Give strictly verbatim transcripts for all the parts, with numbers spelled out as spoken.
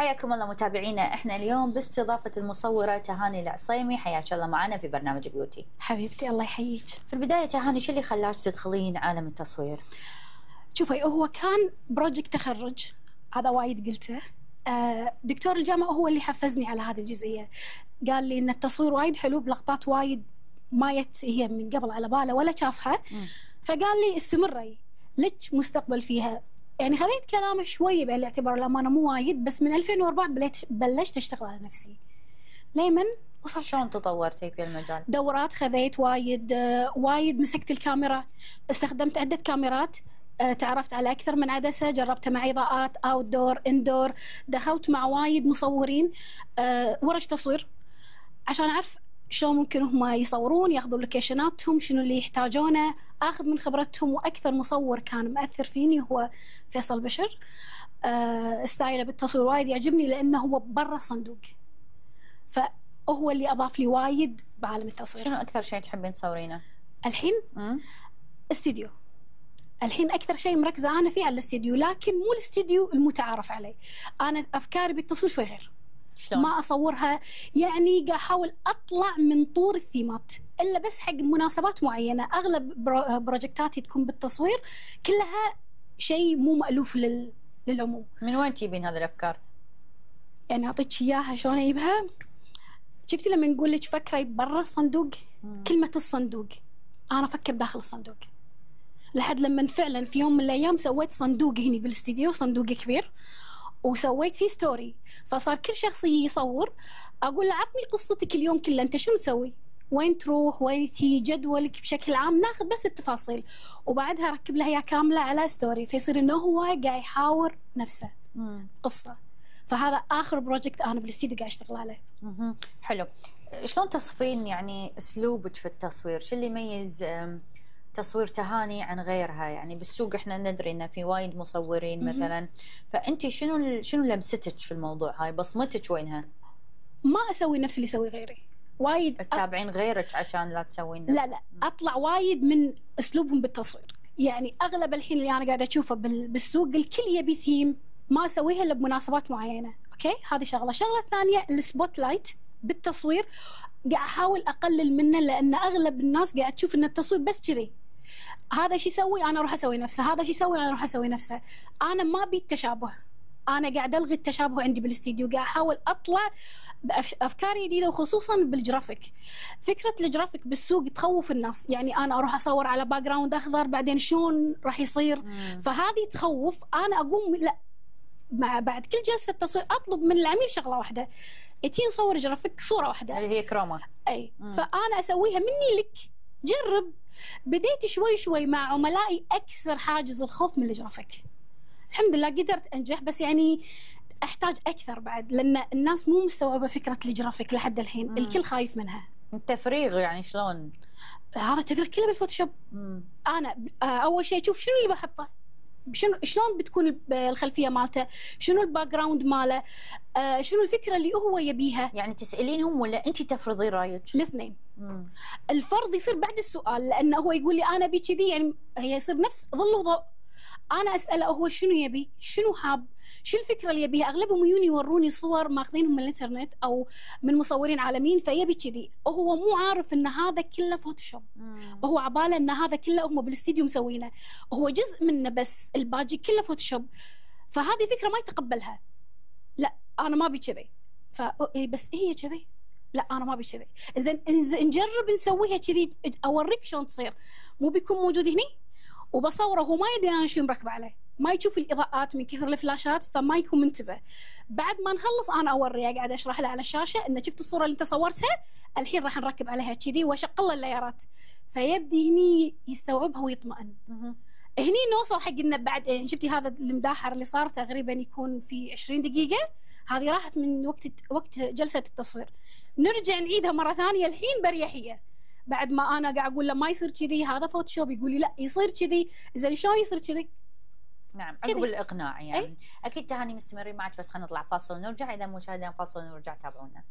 حياكم الله متابعينا، احنا اليوم باستضافة المصورة تهاني العصيمي. حياك الله معنا في برنامج بيوتي. حبيبتي الله يحييك. في البداية تهاني، شو اللي خلاك تدخلين عالم التصوير؟ شوفي، هو كان بروجكت تخرج، هذا وايد قلته. آه دكتور الجامعة هو اللي حفزني على هذه الجزئية، قال لي ان التصوير وايد حلو بلقطات وايد ما يت هي من قبل على باله ولا شافها. م. فقال لي استمري، لك مستقبل فيها. يعني خذيت كلامه شوي بعين الاعتبار، الامانه مو وايد، بس من ألفين وأربعة بلشت بلشت اشتغل على نفسي ليمن وصلت. شلون تطورتي في المجال؟ دورات خذيت وايد، آه وايد مسكت الكاميرا، استخدمت عده كاميرات، آه تعرفت على اكثر من عدسه، جربتها مع اضاءات اوت دور اندور، دخلت مع وايد مصورين آه ورش تصوير عشان اعرف شلون ممكن هم يصورون، ياخذون لوكيشناتهم، شنو اللي يحتاجونه، اخذ من خبرتهم. واكثر مصور كان مؤثر فيني هو فيصل بشر. أه ستايله بالتصوير وايد يعجبني لانه هو برا الصندوق، فهو اللي اضاف لي وايد بعالم التصوير. شنو اكثر شيء تحبين تصورينه الحين؟ امم استديو. الحين اكثر شيء مركزه انا فيه على الاستديو، لكن مو الاستديو المتعارف عليه. انا افكاري بالتصوير شوي غير. شلون؟ ما اصورها، يعني قاعد احاول اطلع من طور الثيمات الا بس حق مناسبات معينه. اغلب بروجكتاتي تكون بالتصوير كلها شيء مو مألوف لل... للعموم. من وين تجيبين هذه الافكار؟ يعني اعطيك اياها شلون اجيبها. شفتي لما نقول لك فكري برا الصندوق؟ مم. كلمه الصندوق، انا افكر داخل الصندوق، لحد لما فعلا في يوم من الايام سويت صندوق هني بالاستديو، صندوق كبير، وسويت فيه ستوري. فصار كل شخص يصور اقول له عطني قصتك اليوم كله، انت شنو تسوي؟ وين تروح؟ وين تي؟ جدولك بشكل عام، ناخذ بس التفاصيل، وبعدها اركب لها اياها كامله على ستوري، فيصير انه هو قاعد يحاور نفسه. مم. قصه. فهذا اخر بروجكت انا بالاستديو قاعد اشتغل عليه. مم. حلو. شلون تصفين يعني اسلوبك في التصوير؟ شو اللي يميز تصوير تهاني عن غيرها؟ يعني بالسوق احنا ندري ان في وايد مصورين مثلا، فانت شنو شنو لمستك في الموضوع هاي؟ بصمتك وينها؟ ما اسوي نفس اللي يسوي غيري، وايد تتابعين أ... غيرك عشان لا تسوين نفس. لا لا اطلع وايد من اسلوبهم بالتصوير. يعني اغلب الحين اللي انا قاعده اشوفه بالسوق الكل يبي ثيم، ما اسويها الا بمناسبات معينه. اوكي، هذه شغله. الشغله الثانيه السبوت لايت بالتصوير قاعد احاول اقلل منه، لان اغلب الناس قاعد تشوف ان التصوير بس كذي، هذا شي يسوي انا اروح اسوي نفسه، هذا شي يسوي انا اروح اسوي نفسه. انا ما ابي التشابه، انا قاعد الغي التشابه عندي بالاستديو، قاعد احاول اطلع بافكار جديده، وخصوصا بالجرافيك. فكره الجرافيك بالسوق تخوف الناس، يعني انا اروح اصور على باك جراوند اخضر بعدين شلون راح يصير؟ مم. فهذه تخوف. انا اقوم لا، مع بعد كل جلسه تصوير اطلب من العميل شغله واحده، اتي نصور جرافيك صوره واحده اللي هي كروما. اي. مم. فانا اسويها مني لك، جرب. بديت شوي شوي مع عملائي اكسر حاجز الخوف من الجرافيك. الحمد لله قدرت انجح، بس يعني احتاج اكثر بعد، لان الناس مو مستوعبه فكره الجرافيك لحد الحين. مم. الكل خايف منها. التفريغ يعني شلون؟ هذا التفريغ كله بالفوتوشوب. مم. انا اول شيء اشوف شنو اللي بحطه، شنو شلون بتكون الخلفيه مالته، شنو الباك جراوند ماله، آه شنو الفكره اللي هو يبيها. يعني تسالينهم ولا انت تفرضي رايك؟ الاثنين. الفرض يصير بعد السؤال، لانه هو يقول لي انا ابي كذي، يعني هي يصير نفس ظل وضوء. انا اساله هو شنو يبي، شنو حاب، شو الفكره اللي يبيها. اغلبهم يجوني يوروني صور ماخذينهم من الانترنت او من مصورين عالميين، فيبي كذي، وهو مو عارف ان هذا كله فوتوشوب. مم. وهو عباله ان هذا كله هم بالاستديو مسوينه، هو جزء منه بس، الباقي كله فوتوشوب. فهذه فكره ما يتقبلها. لا انا ما ابي كذي. ف بس هي كذي، لا انا ما ابي كذي. زين نجرب نسويها كذي، اوريك شلون تصير. مو بيكون موجود هني وبصوره، هو ما يدري انا شو مركب عليه، ما يشوف الاضاءات من كثر الفلاشات، فما يكون منتبه. بعد ما نخلص انا اوريه، قاعد اشرح له على الشاشه ان شفت الصوره اللي انت صورتها، الحين راح نركب عليها كذي، واشغل له اللايرات، فيبدي هني يستوعبها ويطمئن. هني نوصل حق انه بعد، يعني شفتي هذا المداحر اللي صار تقريبا يكون في عشرين دقيقه، هذه راحت من وقت وقت جلسه التصوير. نرجع نعيدها مره ثانيه الحين بريحيه، بعد ما انا قاعد اقول له ما يصير كذي، هذا فوتوشوب، يقول لي لا يصير كذي. زين شلون يصير كذي؟ نعم، عقب الاقناع يعني. أي؟ اكيد تهاني مستمرين معك، بس خلينا نطلع فاصل ونرجع. اذا مشاهدين فاصل ونرجع، تابعونا.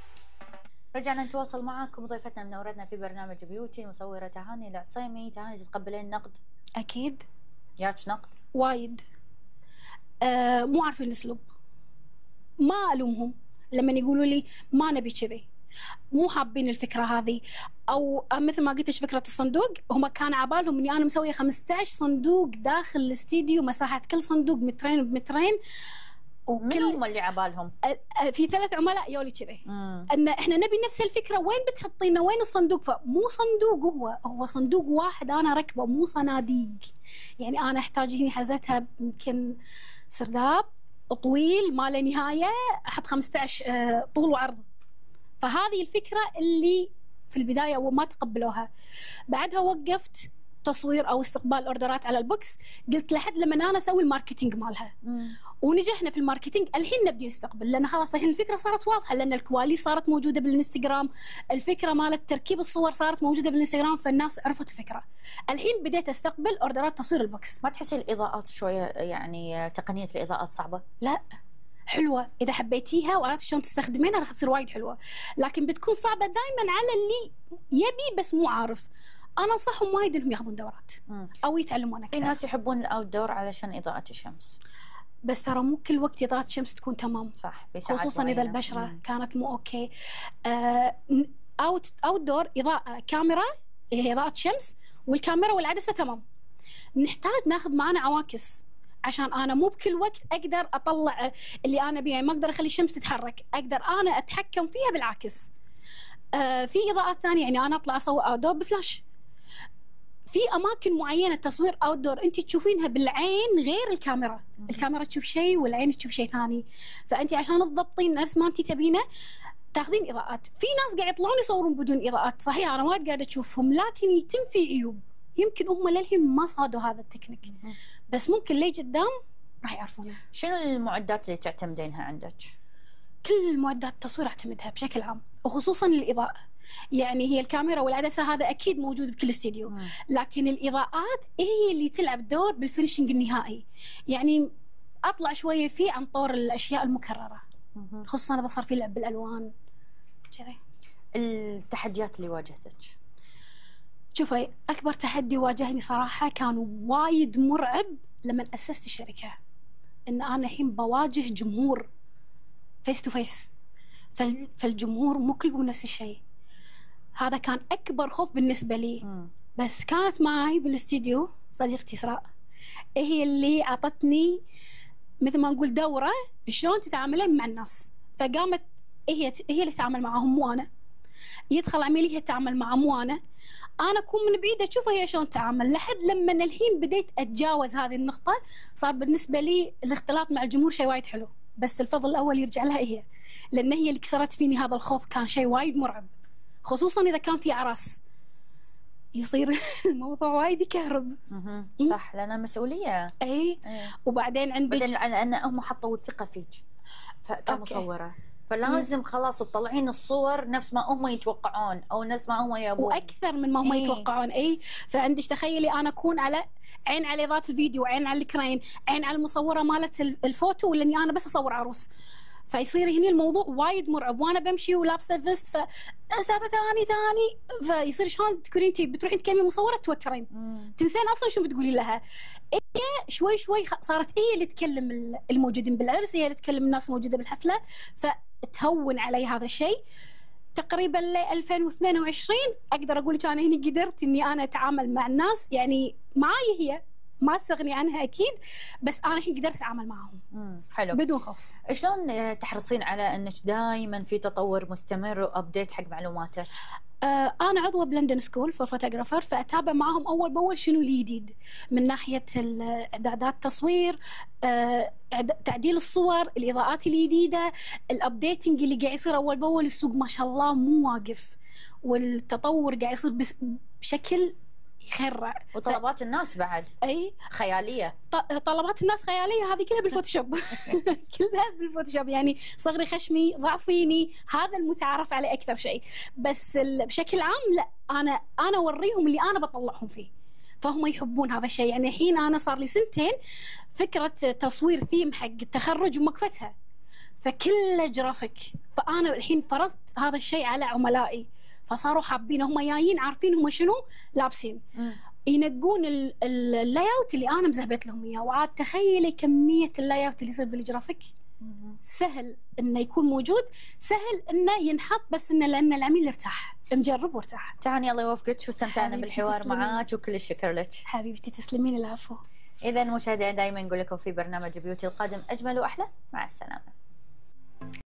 رجعنا نتواصل معكم، ضيفتنا منورتنا في برنامج بيوتي المصوره تهاني العصيمي. تهاني، تتقبلين نقد؟ اكيد. ياك نقد؟ وايد. آه مو عارفين الاسلوب. ما الومهم لما يقولوا لي ما نبي كذي، مو حابين الفكره هذه. او مثل ما قلت فكره الصندوق، هم كان عبالهم اني انا مسويه خمسة عشر صندوق داخل الاستديو، مساحه كل صندوق مترين بمترين. وكل من هم اللي عبالهم؟ في ثلاث عملاء يولي كذي ان احنا نبي نفس الفكره، وين بتحطينا، وين الصندوق؟ فمو صندوق، هو هو صندوق واحد انا ركبه، مو صناديق. يعني انا احتاج هني حزتها يمكن سرداب طويل ما له نهايه، احط خمسة عشر طول وعرض. فهذه الفكره اللي في البدايه وما تقبلوها. بعدها وقفت تصوير او استقبال اوردرات على البوكس، قلت لحد لما انا اسوي الماركتينج مالها. مم. ونجحنا في الماركتينج، الحين نبدي نستقبل، لان خلاص الحين الفكره صارت واضحه، لان الكواليس صارت موجوده بالانستغرام، الفكره مالت تركيب الصور صارت موجوده بالانستغرام، فالناس عرفت الفكره. الحين بديت استقبل اوردرات تصوير البوكس. ما تحسي الاضاءات شويه يعني تقنيه الاضاءات صعبه؟ لا، حلوه اذا حبيتيها وعرفتي شلون تستخدمينها راح تصير وايد حلوه، لكن بتكون صعبه دائما على اللي يبي بس مو عارف. انا انصحهم وايد انهم ياخذون دورات مم. او يتعلمون اكثر. في ناس يحبون الاوت دور علشان اضاءه الشمس، بس ترى مو كل وقت اضاءه الشمس تكون تمام. صح، في ساعات خصوصا معينة. اذا البشره مم. كانت مو اوكي. آه اوت اوت دور اضاءه كاميرا، هي اضاءه شمس، والكاميرا والعدسه تمام. نحتاج ناخذ معنا عواكس، عشان انا مو بكل وقت اقدر اطلع اللي انا بيه، يعني ما اقدر اخلي الشمس تتحرك، اقدر انا اتحكم فيها بالعكس. آه في اضاءات ثانيه، يعني انا اطلع اصور اوت دور بفلاش. في اماكن معينه تصوير اوت دور انت تشوفينها بالعين غير الكاميرا، الكاميرا تشوف شيء والعين تشوف شيء ثاني، فانت عشان تضبطين نفس ما انت تبينه تاخذين اضاءات. في ناس قاعد يطلعون يصورون بدون اضاءات، صحيح انا وايد قاعده اشوفهم، لكن يتم في عيوب، يمكن هم للحين ما صادوا هذا التكنيك، بس ممكن لي قدام راح يعرفونه. شنو المعدات اللي تعتمدينها عندك؟ كل معدات التصوير اعتمدها بشكل عام، وخصوصا الاضاءه. يعني هي الكاميرا والعدسه هذا اكيد موجود بكل استديو، لكن الاضاءات هي اللي تلعب دور بالفينشنج النهائي. يعني اطلع شويه فيه عن طور الاشياء المكرره، خصوصا اذا صار في لعب بالالوان كذا. التحديات اللي واجهتك؟ شوفي، اكبر تحدي واجهني صراحه كان وايد مرعب لما اسست الشركه، ان انا الحين بواجه جمهور فيس تو فيس، فالجمهور مو كلهم نفس الشيء. هذا كان اكبر خوف بالنسبه لي. م. بس كانت معي بالاستديو صديقتي اسراء، هي اللي اعطتني مثل ما نقول دوره شلون تتعاملين مع الناس. فقامت هي هي اللي تتعامل معهم مو انا، يدخل عميل هي تتعامل معه مو انا، انا اكون من بعيد اشوفها هي شلون تتعامل، لحد لما الحين بديت اتجاوز هذه النقطه. صار بالنسبه لي الاختلاط مع الجمهور شيء وايد حلو، بس الفضل الاول يرجع لها هي، لان هي اللي كسرت فيني هذا الخوف. كان شيء وايد مرعب، خصوصا اذا كان في عرس يصير الموضوع وايد يكهرب. صح، لأنها مسؤوليه. اي وبعدين عندك بعدين لان هم حطوا الثقه فيك كمصوره، فلازم خلاص تطلعين الصور نفس ما هم يتوقعون او نفس ما هم يبون، واكثر من ما هم إيه؟ يتوقعون. اي فعندك تخيلي انا اكون على عين على اضاءه الفيديو، عين على الكرين، عين على المصوره مالت الفوتو، لاني انا بس اصور عروس. فيصير هنا الموضوع وايد مرعب، وانا بمشي ولابسه فيست فسالفه ثاني ثاني، فيصير شلون تكونين انت بتروحين تكلمي مصوره توترين، تنسين اصلا شو بتقولين لها. هي شوي شوي صارت هي اللي تكلم الموجودين بالعرس، هي اللي تكلم الناس الموجوده بالحفله، فتهون علي هذا الشيء. تقريبا ل ألفين واثنين وعشرين اقدر اقول لك انا هنا قدرت اني انا اتعامل مع الناس، يعني معاي هي ما استغني عنها اكيد، بس انا الحين قدرت اتعامل معهم. امم حلو بدون خوف. شلون تحرصين على انك دائما في تطور مستمر وابديت حق معلوماتك؟ آه انا عضوه بلندن سكول فور فوتوغرافر، فاتابع معهم اول باول شنو الجديد من ناحيه اعدادات التصوير، آه تعديل الصور، الاضاءات الجديده، الابديتنج اللي قاعد يصير اول باول. السوق ما شاء الله مو واقف، والتطور قاعد يصير بشكل يخرع، وطلبات ف... الناس بعد اي خياليه. ط... طلبات الناس خياليه، هذه كلها بالفوتوشوب كلها بالفوتوشوب، يعني صغري خشمي ضعفيني، هذا المتعارف عليه اكثر شيء. بس ال... بشكل عام لا، انا انا اوريهم اللي انا بطلعهم فيه، فهم يحبون هذا الشيء. يعني الحين انا صار لي سنتين فكره تصوير ثيم حق التخرج ومقفتها، فكله جرافيك، فانا الحين فرضت هذا الشيء على عملائي، فصاروا حابين، هم جايين عارفين هم شنو لابسين، م. ينقون اللاي اوت اللي انا مزهبت لهم اياه. وعاد تخيلي كميه اللاي اوت اللي يصير بالجرافيك سهل انه يكون موجود، سهل انه ينحط، بس انه لان العميل ارتاح، مجرب وارتاح. تهاني الله يوفقك، واستمتعنا بالحوار تسلمين. معاك وكل الشكر لك. حبيبتي تسلمين، العفو. إذا مشاهدينا دائما نقول لكم في برنامج بيوتي القادم أجمل وأحلى، مع السلامة.